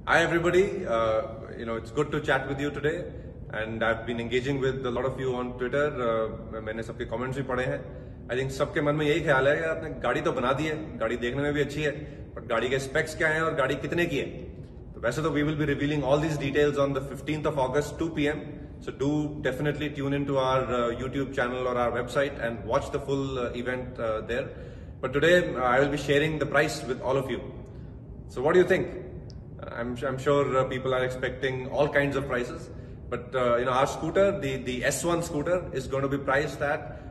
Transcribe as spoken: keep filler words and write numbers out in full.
Hi everybody, uh, you know it's good to chat with you today, and I've been engaging with a lot of you on Twitter. Uh, मैंने सबके comments भी पढ़े हैं. I think सबके मन में यही ख्याल है कि आपने गाड़ी तो बना दी है, गाड़ी देखने में भी अच्छी है, but गाड़ी के specs क्या हैं और गाड़ी कितने की है. तो वैसे तो we will be revealing all these details on the fifteenth of August, two p m So do definitely tune into our uh, YouTube channel or our website and watch the full uh, event uh, there. But today uh, I will be sharing the price with all of you. So what do you think? I'm, I'm sure uh, people are expecting all kinds of prices, but uh, you know our scooter, the, the S one scooter, is going to be priced at